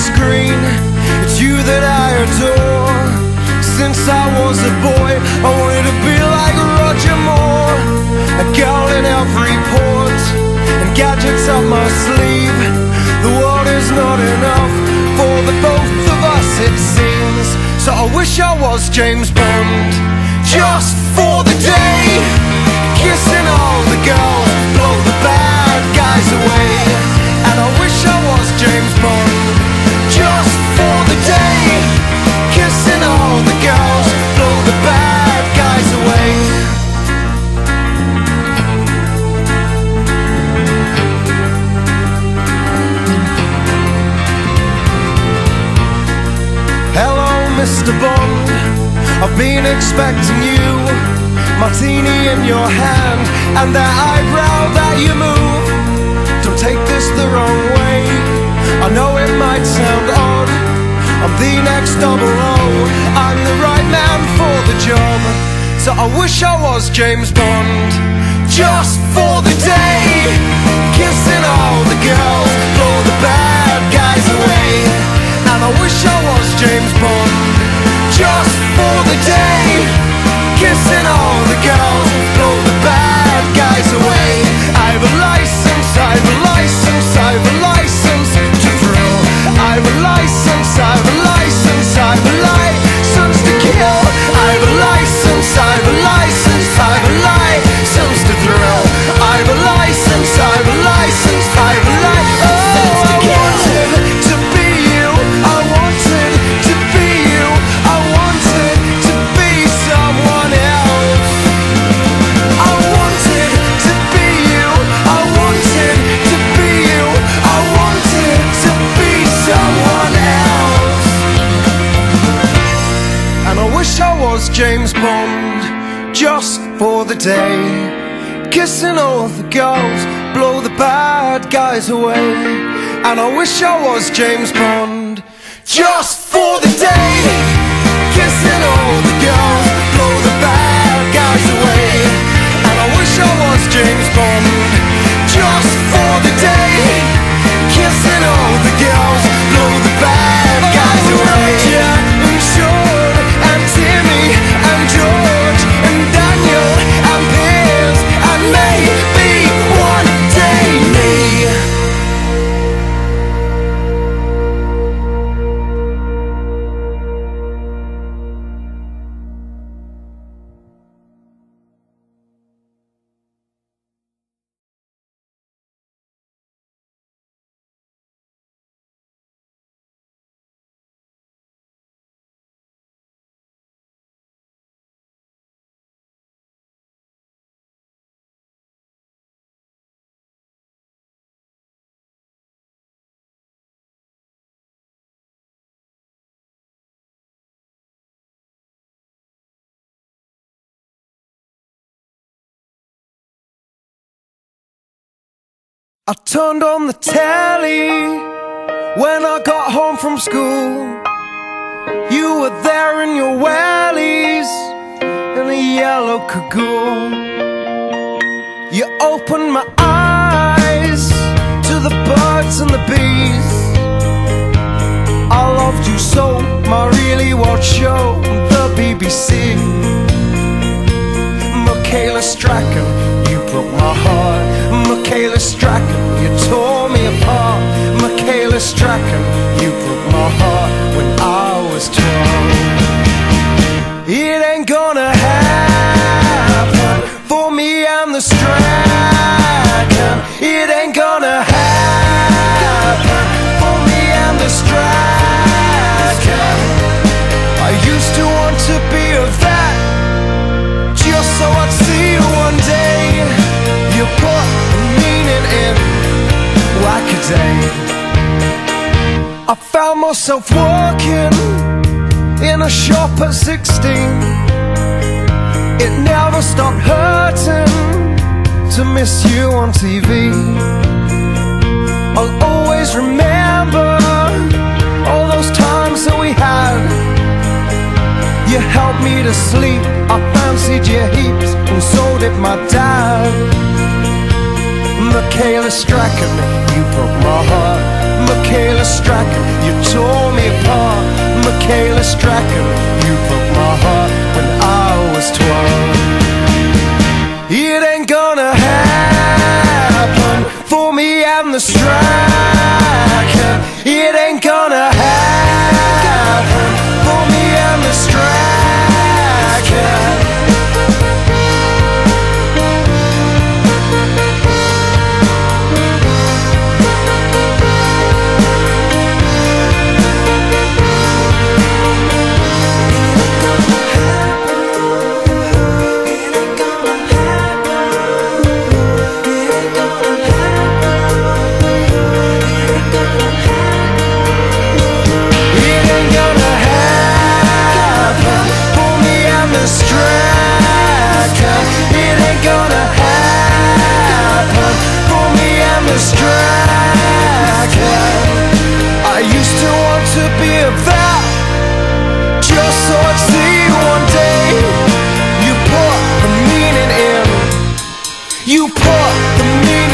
screen, it's you that I adore. Since I was a boy, I wanted to be like Roger Moore. A girl in every port, and gadgets up my sleeve. The world is not enough for the both of us, it seems. So I wish I was James Bond, just for the day, kissing all the girls, blow the bad guys away. And I wish I was James Bond, just for the day, kissing all the girls, blow the bad guys away. Hello, Mr. Bond, I've been expecting you. Martini in your hand, and that eyebrow that you move. Don't take this the wrong way, I know it might sound odd. I'm the next 00, I'm the right man for the job. So I wish I was James Bond, just for the day, kissing all the girls, blow the bad guys away. And I wish I was James Bond, just for the day, kissing all the girls, blow the bad guys away. I have a license, I have a license, I have a license to thrill. I have a license, I have a license, I have a license to kill. I have a license, I have a license, I have a license to thrill. I have a license, I have a license, I have a license to kill. I wanted to be you, I wanted to be you, I wanted to be someone else. I wanted to be you, I wanted to be you, I wanted to be someone else. And I wish I was James Bond, just for the day, kissing all the girls, blow the bad guys away. And I wish I was James Bond, just for the day, kissing all the girls, blow the bad guys away. And I wish I was James Bond, just for the day, kissing all the girls, blow the bad guys away. Roger and Sean and Timmy and George and Daniel and Piers and maybe one day me. I turned on the telly when I got home from school. You were there in your wellies in a yellow cagoule. You opened my eyes to the birds and the bees. I loved you so, my really world show, the BBC. Michaela Strachan, you broke my heart. Michaela Strachan, you tore me apart. Michaela Strachan, you broke my heart when I was 12. It ain't gonna happen for me and the Strachan. It ain't gonna happen for me and the Strachan. I used to want to be a vet, just so I'd see you one day. You put meaning in whack-a-day. I found myself working in a shop at 16. It never stopped hurting to miss you on TV. I'll always remember all those times that we had. You helped me to sleep, I fancied you heaps, and so did my dad. Michaela Strachan, you broke my heart. Michaela Strachan, you tore me apart. Michaela Strachan, you broke my heart when I was 12. It ain't gonna happen for me and the Strachan. It ain't gonna happen for me and the Strachan. I used to want to be a vet, just so I'd see one day. You put the meaning in, you put the meaning